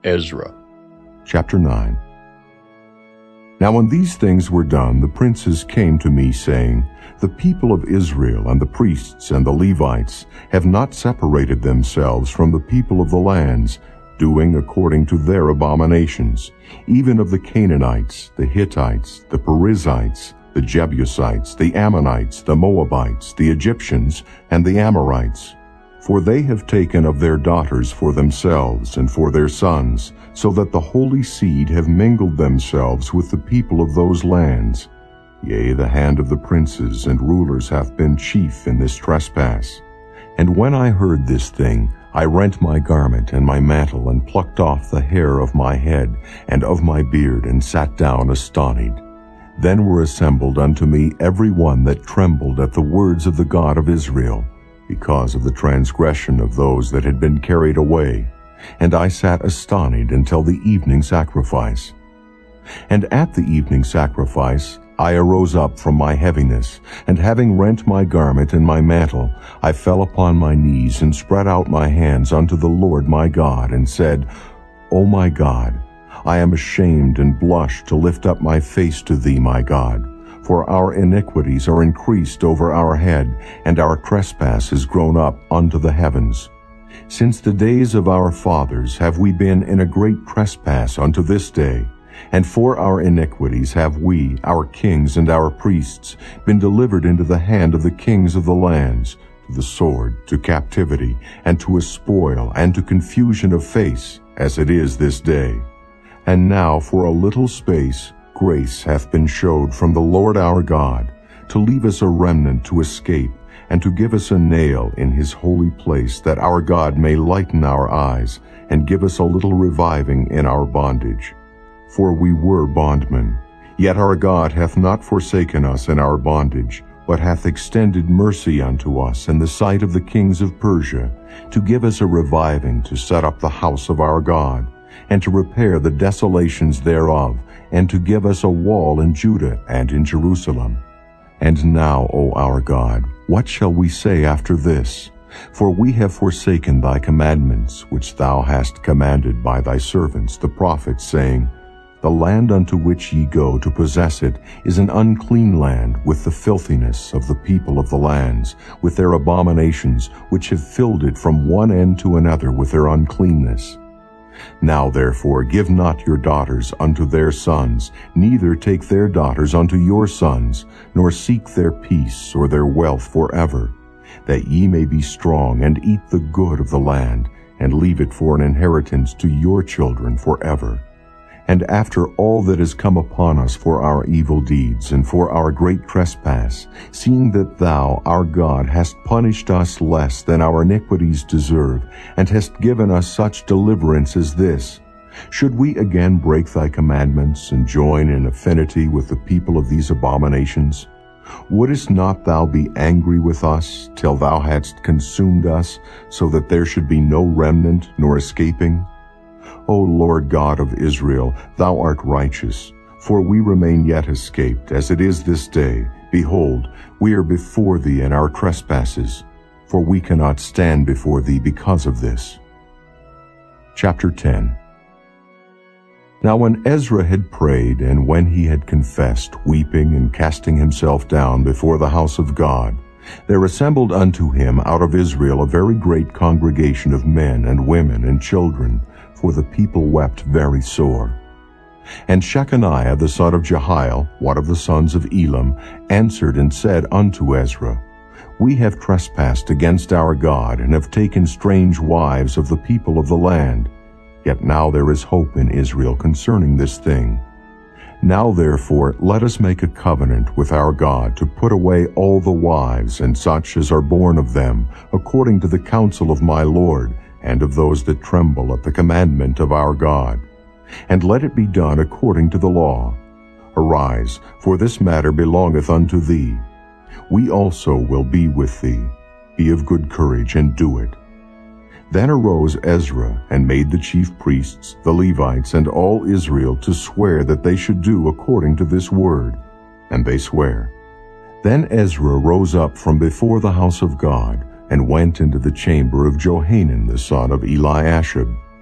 Ezra. Chapter 9. Now when these things were done, the princes came to me, saying, The people of Israel and the priests and the Levites have not separated themselves from the people of the lands, doing according to their abominations, even of the Canaanites, the Hittites, the Perizzites, the Jebusites, the Ammonites, the Moabites, the Egyptians, and the Amorites. For they have taken of their daughters for themselves and for their sons, so that the holy seed have mingled themselves with the people of those lands. Yea, the hand of the princes and rulers hath been chief in this trespass. And when I heard this thing, I rent my garment and my mantle, and plucked off the hair of my head and of my beard, and sat down astonied. Then were assembled unto me every one that trembled at the words of the God of Israel, because of the transgression of those that had been carried away. And I sat astonied until the evening sacrifice. And at the evening sacrifice I arose up from my heaviness, and having rent my garment and my mantle, I fell upon my knees, and spread out my hands unto the Lord my God, and said, O my God, I am ashamed and blush to lift up my face to thee, my God. For our iniquities are increased over our head, and our trespass is grown up unto the heavens. Since the days of our fathers have we been in a great trespass unto this day, and for our iniquities have we, our kings and our priests, been delivered into the hand of the kings of the lands, to the sword, to captivity, and to a spoil, and to confusion of face, as it is this day. And now for a little space grace hath been showed from the Lord our God, to leave us a remnant to escape, and to give us a nail in his holy place, that our God may lighten our eyes, and give us a little reviving in our bondage. For we were bondmen, yet our God hath not forsaken us in our bondage, but hath extended mercy unto us in the sight of the kings of Persia, to give us a reviving to set up the house of our God, and to repair the desolations thereof, and to give us a wall in Judah and in Jerusalem. And now, O our God, what shall we say after this? For we have forsaken thy commandments, which thou hast commanded by thy servants the prophets, saying, The land unto which ye go to possess it is an unclean land, with the filthiness of the people of the lands, with their abominations, which have filled it from one end to another with their uncleanness. Now therefore give not your daughters unto their sons, neither take their daughters unto your sons, nor seek their peace or their wealth forever, that ye may be strong and eat the good of the land, and leave it for an inheritance to your children forever. And after all that has come upon us for our evil deeds and for our great trespass, seeing that thou, our God, hast punished us less than our iniquities deserve, and hast given us such deliverance as this, should we again break thy commandments and join in affinity with the people of these abominations? Wouldest not thou be angry with us till thou hadst consumed us, so that there should be no remnant nor escaping? O Lord God of Israel, thou art righteous, for we remain yet escaped, as it is this day. Behold, we are before thee in our trespasses, for we cannot stand before thee because of this. Chapter 10. Now when Ezra had prayed, and when he had confessed, weeping and casting himself down before the house of God, there assembled unto him out of Israel a very great congregation of men and women and children, for the people wept very sore. And Shechaniah the son of Jehiel, one of the sons of Elam, answered and said unto Ezra, We have trespassed against our God, and have taken strange wives of the people of the land. Yet now there is hope in Israel concerning this thing. Now therefore let us make a covenant with our God to put away all the wives and such as are born of them, according to the counsel of my Lord, and of those that tremble at the commandment of our God. And let it be done according to the law. Arise, for this matter belongeth unto thee. We also will be with thee. Be of good courage, and do it. Then arose Ezra, and made the chief priests, the Levites, and all Israel to swear that they should do according to this word. And they sware. Then Ezra rose up from before the house of God, and went into the chamber of Johanan the son of Eliashib.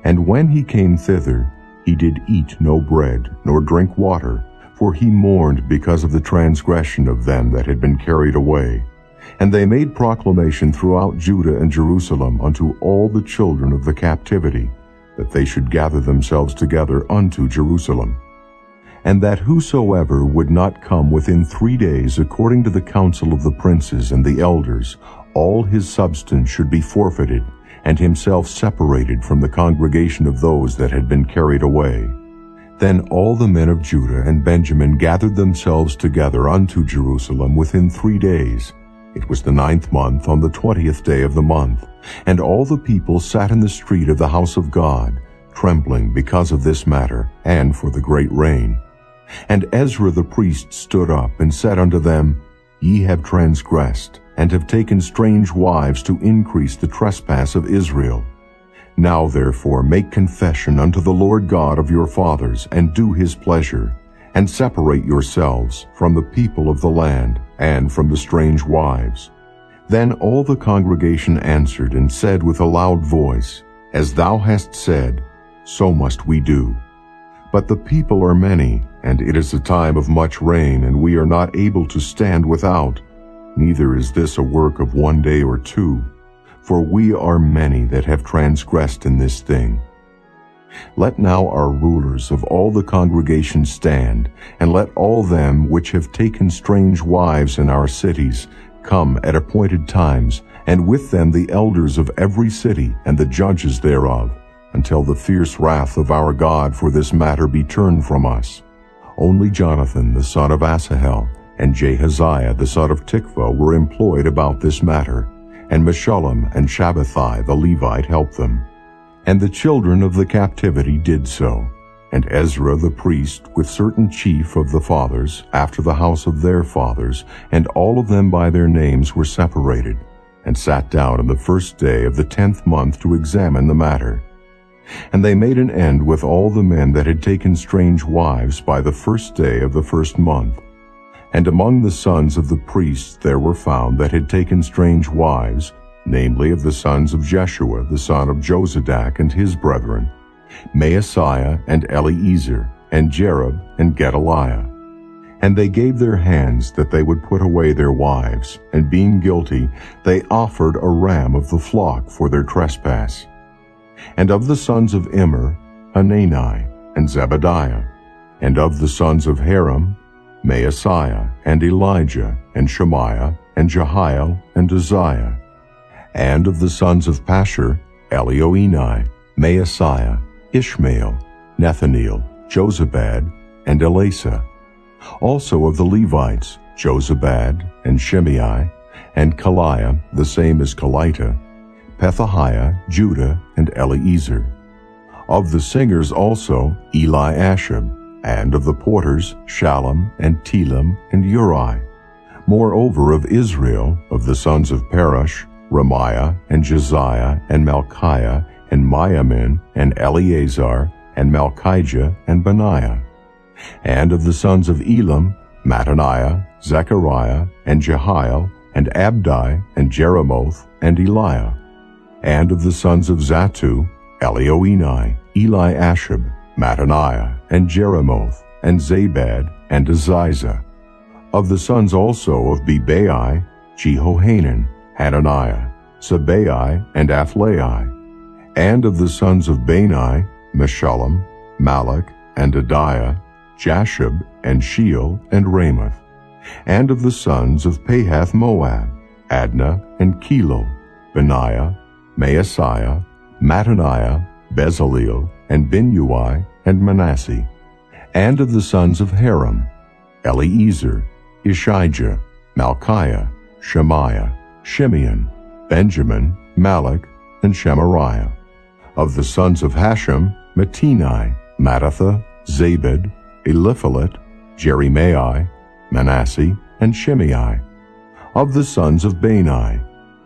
And when he came thither, he did eat no bread, nor drink water, for he mourned because of the transgression of them that had been carried away. And they made proclamation throughout Judah and Jerusalem unto all the children of the captivity, that they should gather themselves together unto Jerusalem. And that whosoever would not come within 3 days according to the counsel of the princes and the elders, all his substance should be forfeited, and himself separated from the congregation of those that had been carried away. Then all the men of Judah and Benjamin gathered themselves together unto Jerusalem within 3 days. It was the 9th month, on the 20th day of the month. And all the people sat in the street of the house of God, trembling because of this matter, and for the great rain. And Ezra the priest stood up and said unto them, Ye have transgressed, and have taken strange wives to increase the trespass of Israel. Now therefore make confession unto the Lord God of your fathers, and do his pleasure, and separate yourselves from the people of the land, and from the strange wives. Then all the congregation answered and said with a loud voice, As thou hast said, so must we do. But the people are many, and it is a time of much rain, and we are not able to stand without. Neither is this a work of 1 day or 2, for we are many that have transgressed in this thing. Let now our rulers of all the congregation stand, and let all them which have taken strange wives in our cities come at appointed times, and with them the elders of every city and the judges thereof, until the fierce wrath of our God for this matter be turned from us. Only Jonathan the son of Asahel and Jahaziah the son of Tikvah were employed about this matter, and Meshullam and Shabbathai the Levite helped them. And the children of the captivity did so. And Ezra the priest, with certain chief of the fathers, after the house of their fathers, and all of them by their names were separated, and sat down on the 1st day of the 10th month to examine the matter. And they made an end with all the men that had taken strange wives by the 1st day of the 1st month. And among the sons of the priests there were found that had taken strange wives, namely of the sons of Jeshua the son of Jozadak and his brethren, Maaseiah and Eliezer, and Jerub and Gedaliah. And they gave their hands that they would put away their wives, and being guilty, they offered a ram of the flock for their trespass. And of the sons of Immer, Hanani and Zebadiah. And of the sons of Haram, Maaseiah and Elijah and Shemaiah and Jehiel and Uzziah. And of the sons of Pashur, Elioenai, Maaseiah, Ishmael, Nethaneel, Jozabad, and Elasa. Also of the Levites, Jozabad, and Shimei, and Kaliah, the same as Kelita, Pethahiah, Judah, and Eliezer. Of the singers also, Eliashib, and of the porters, Shallum, and Telem, and Uri. Moreover of Israel, of the sons of Parosh, Ramiah, and Josiah, and Malchiah, and Miamin, and Eleazar, and Malchijah, and Benaiah. And of the sons of Elam, Mattaniah, Zechariah, and Jehiel, and Abdi, and Jeremoth, and Eliah. And of the sons of Zatu, Elioenai, Eliashib, Mattaniah, and Jeremoth, and Zabad, and Aziza. Of the sons also of Bebai, Jehohanan, Hananiah, Sabai, and Athlai. And of the sons of Bani, Meshullam, Malach, and Adiah, Jashub, and Sheol, and Ramoth. And of the sons of Pahath-Moab, Adnah, and Kilo, Benaiah, Maaseiah, Mattaniah, Bezaleel, and Binnui, and Manasseh. And of the sons of Haram, Eliezer, Ishijah, Malchiah, Shemaiah, Shimeon, Benjamin, Malach, and Shemariah. Of the sons of Hashem, Mattini, Mattatha, Zabad, Eliphalet, Jeremiah, Manasseh, and Shimei. Of the sons of Bani,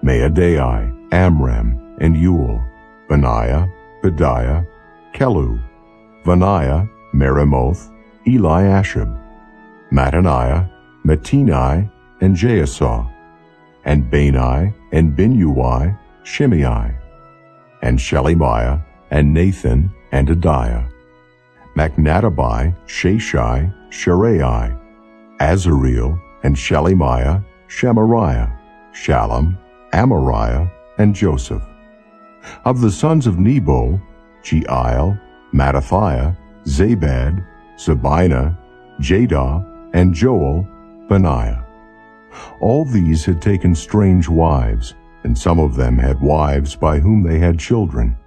Maadai, Amram, and Uel, Benaiah, Bediah, Kelu, Vaniah, Meremoth, Eliashib, Mattaniah, Mattini, and Jaasah, and Bani, and Binnui, Shimei, and Shelemiah, and Nathan, and Adiah. Machnadabai, Shashai, Sharai, Azareel, and Shelemiah, Shemariah, Shallum, Amariah, and Joseph. Of the sons of Nebo, Jeiel, Mattathiah, Zabad, Zabina, Jadah, and Joel, Benaiah. All these had taken strange wives, and some of them had wives by whom they had children.